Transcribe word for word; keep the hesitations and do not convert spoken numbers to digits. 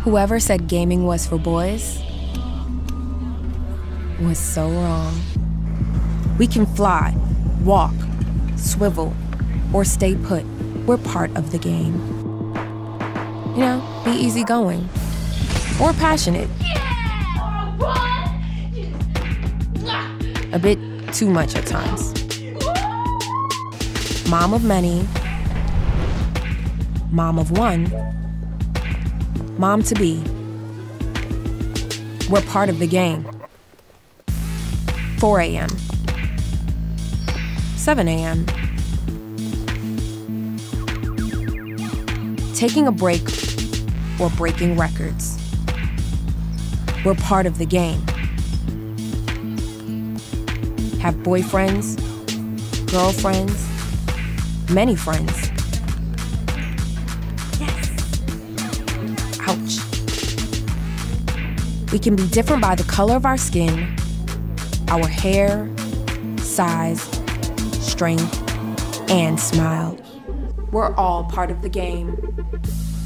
Whoever said gaming was for boys was so wrong. We can fly, walk, swivel, or stay put. We're part of the game. You know, be easygoing or passionate. A bit too much at times. Mom of many, mom of one, mom to be. We're part of the game. four a m seven a m Taking a break or breaking records. We're part of the game. Have boyfriends, girlfriends, many friends. Yes. Ouch. We can be different by the color of our skin, our hair, size, strength, and smile. We're all part of the game.